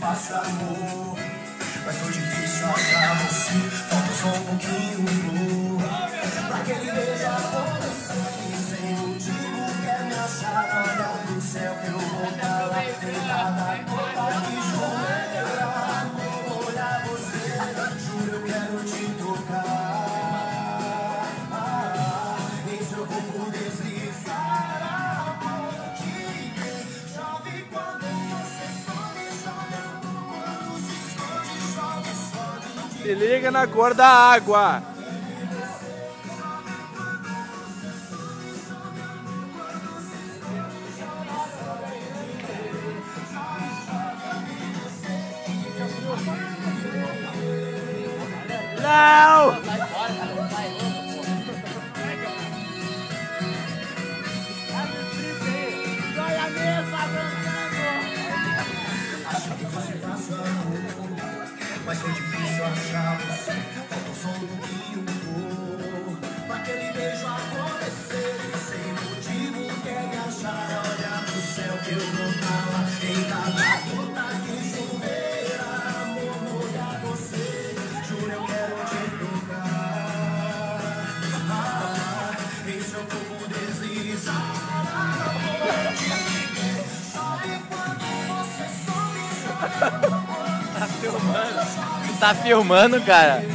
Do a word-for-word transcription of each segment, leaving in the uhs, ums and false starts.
fácil amor, mas foi difícil achar você. Falta só um pouquinho pro pra aquele beijo acontecer. E sem motivo quer me achar. Olha pro céu que eu vou pra lá, deitada toda que chover. Amor, olhar você, juro eu quero te tocar. Ah, em seu corpo deslizar. Chove quando você some, chove quando se esconde, chove, sobe. Se liga na cor da água. Não! Mas foi difícil achar você. Faltou só um pouquinho por pra aquele beijo acontecer. E sem motivo quer me achar. Olha pro céu que eu vou pra lá. Deitada puta que chover. Amor, olhar você, juro eu quero te tocar. Ah, em seu corpo deslizar. Chove quando você some, chove. Tá filmando? Tá filmando, cara?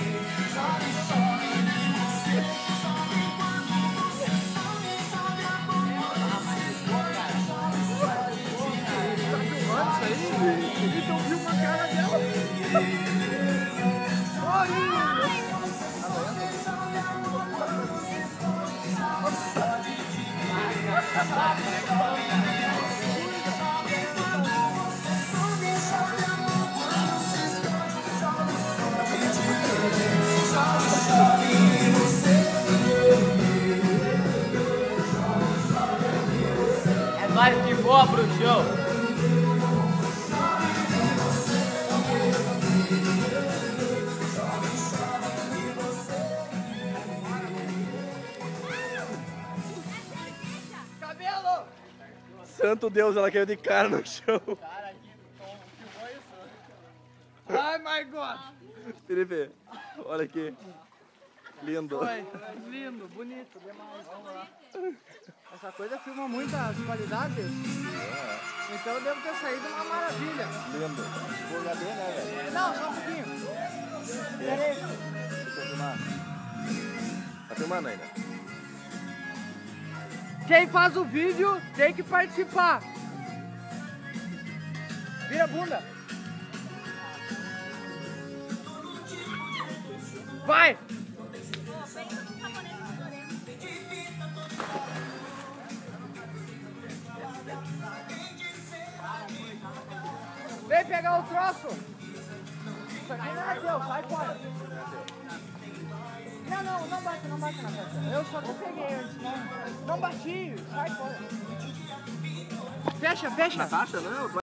É nóis que voa, bruxão. Cabelo! Santo Deus, ela caiu de cara no chão. Cara, aqui, filmou isso? Ai, my God! Felipe, olha aqui. Lindo. Oi, lindo, bonito, demais. Vamos lá. Essa coisa filma muitas qualidades. Então eu devo ter saído uma maravilha. Lindo. Vou H D, né, velho? Não, só um pouquinho. Peraí. Deixa eu filmar. Tá filmando ainda? Quem faz o vídeo tem que participar. Vira a bunda. Vai! Vem pegar o troço! Isso aqui não é teu, sai fora! Não, não, não bate, não bate na peça. Eu só não peguei antes, não. Não bati, sai fora! Fecha, fecha! Natasha, não?